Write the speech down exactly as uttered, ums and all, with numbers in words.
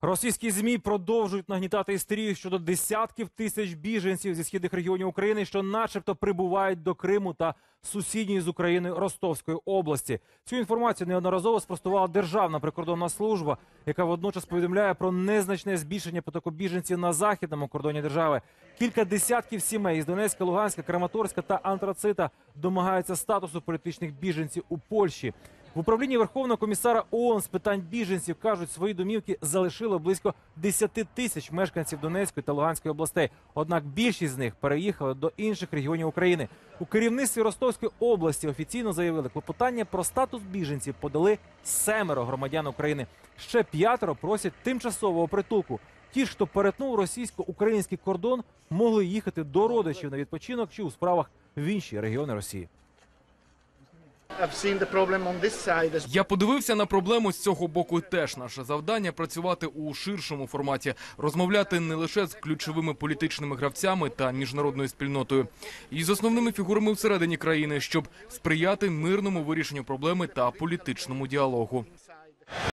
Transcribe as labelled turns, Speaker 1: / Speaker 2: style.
Speaker 1: Російські ЗМІ продовжують нагнітати істерію щодо десятків тисяч біженців зі східних регіонів України, що начебто прибувають до Криму та сусідньої з Україною Ростовської області. Цю інформацію неодноразово спростувала Державна прикордонна служба, яка водночас повідомляє про незначне збільшення потоку біженців на західному кордоні держави. Кілька десятків сімей із Донецька, Луганська, Краматорська та Антрацита домагаються статусу політичних біженців у Польщі. В управлінні Верховного комісара ООН з питань біженців кажуть, свої домівки залишило близько десяти тисяч мешканців Донецької та Луганської областей. Однак більшість з них переїхали до інших регіонів України. У керівництві Ростовської області офіційно заявили, клопотання про статус біженців подали семеро громадян України. Ще п'ятеро просять тимчасового притулку. Ті ж, хто перетнув російсько-український кордон, могли їхати до родичів на відпочинок чи у справах в інші регіони Росії.
Speaker 2: Я подивився на проблему з цього боку теж. Наше завдання – працювати у ширшому форматі, розмовляти не лише з ключовими політичними гравцями та міжнародною спільнотою, і з основними фігурами всередині країни, щоб сприяти мирному вирішенню проблеми та політичному діалогу.